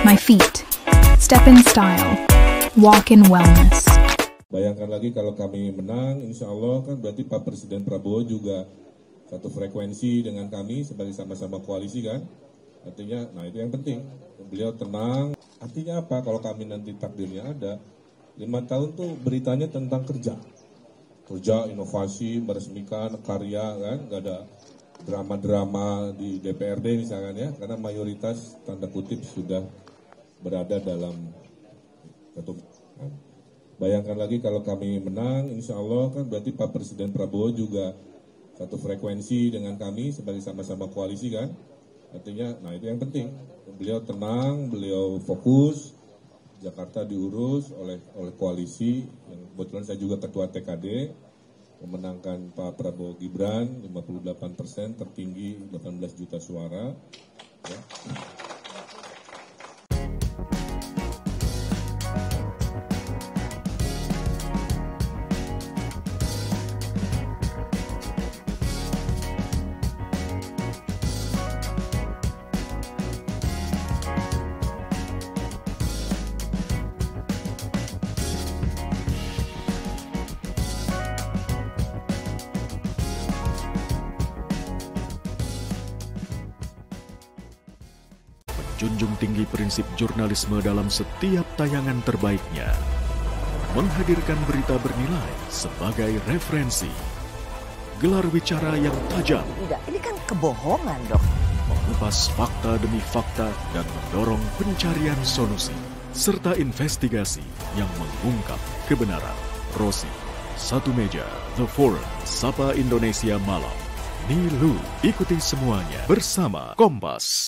my feet. Step in style. Walk in wellness. Bayangkan lagi kalau kami menang, insya Allah kan berarti Pak Presiden Prabowo juga satu frekuensi dengan kami sebagai sama-sama koalisi kan. Artinya, nah itu yang penting. Beliau tenang. Artinya apa? Kalau kami nanti takdirnya ada, 5 tahun tuh beritanya tentang kerja. Kerja, inovasi, meresmikan, karya kan. Gak ada drama-drama di DPRD misalkan ya. Karena mayoritas tanda kutip sudah berada dalam ketum. Bayangkan lagi kalau kami menang, insya Allah kan berarti Pak Presiden Prabowo juga satu frekuensi dengan kami sebagai sama-sama koalisi kan. Artinya, nah itu yang penting. Beliau tenang, beliau fokus, Jakarta diurus oleh koalisi. Yang kebetulan saya juga ketua TKD, memenangkan Pak Prabowo Gibran 58%, tertinggi 18 juta suara. Ya. Junjung tinggi prinsip jurnalisme dalam setiap tayangan terbaiknya. Menghadirkan berita bernilai sebagai referensi. Gelar bicara yang tajam. Tidak, ini kan kebohongan, Dok. Mengupas fakta demi fakta dan mendorong pencarian solusi. Serta investigasi yang mengungkap kebenaran. Rosi, Satu Meja, The Forum, Sapa Indonesia Malam. Nilu, ikuti semuanya bersama Kompas.